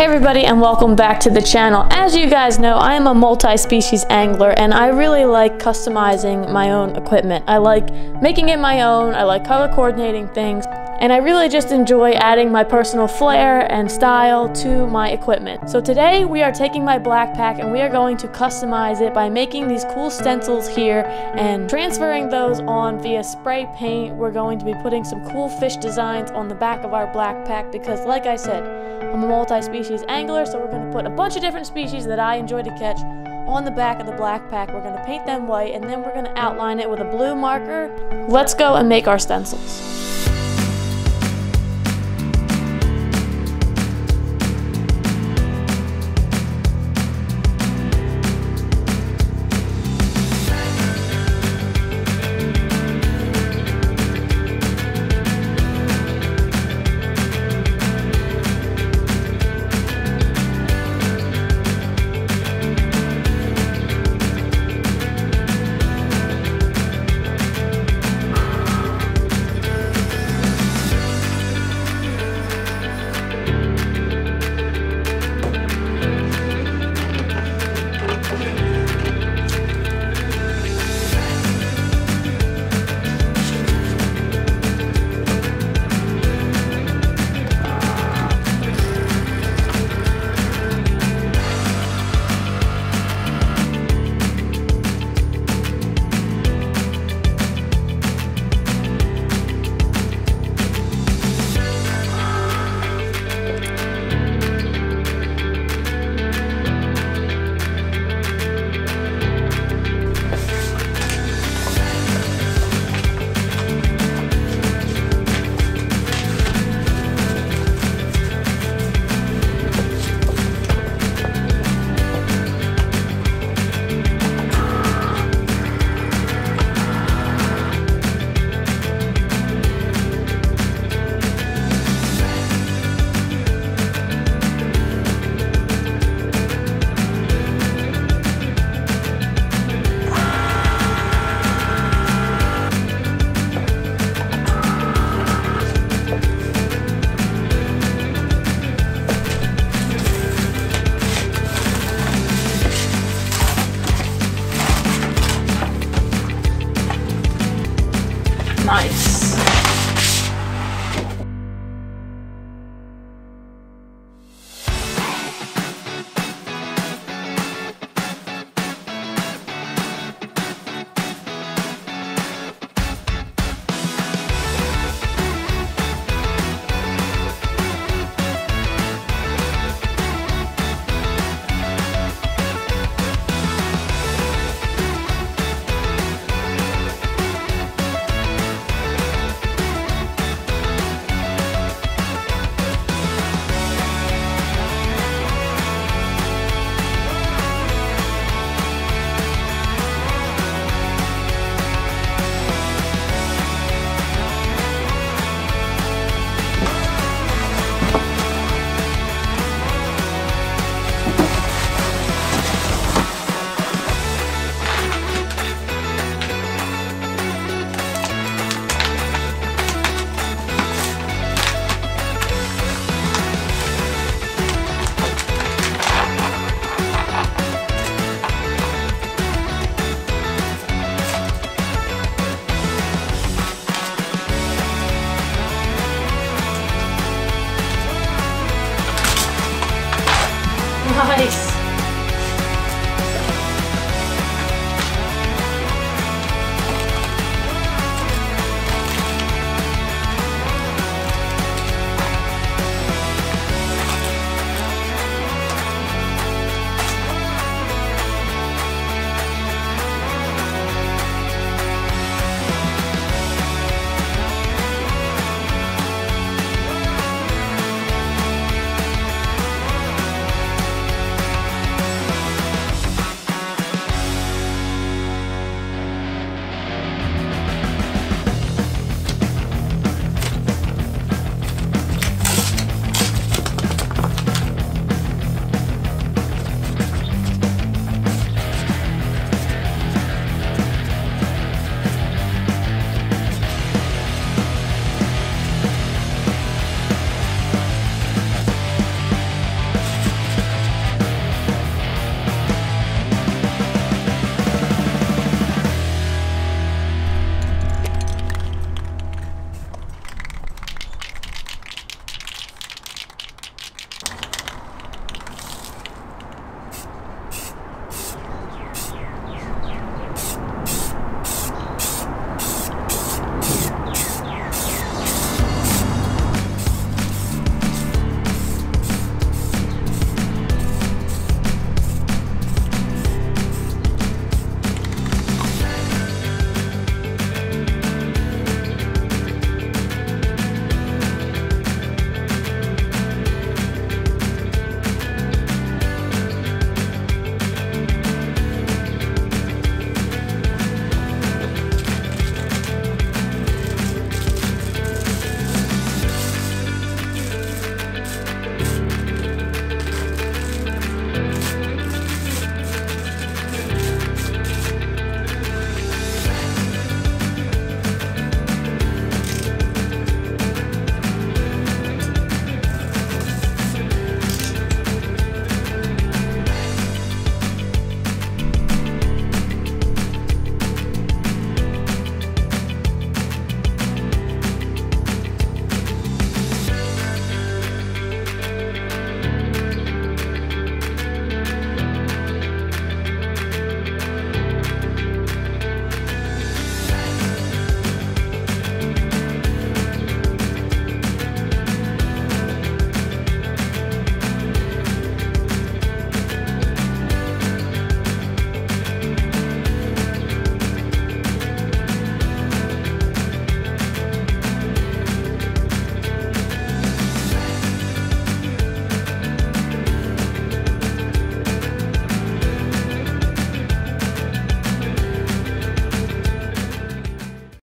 Hey everybody, and welcome back to the channel. As you guys know, I am a multi-species angler and I really like customizing my own equipment. I like making it my own, I like color coordinating things, and I really just enjoy adding my personal flair and style to my equipment. So today we are taking my Blackpak and we are going to customize it by making these cool stencils here and transferring those on via spray paint. We're going to be putting some cool fish designs on the back of our Blackpak because, like I said, I'm a multi-species angler, so we're going to put a bunch of different species that I enjoy to catch on the back of the Blackpak. We're going to paint them white and then we're going to outline it with a blue marker. Let's go and make our stencils. Nice. Nice.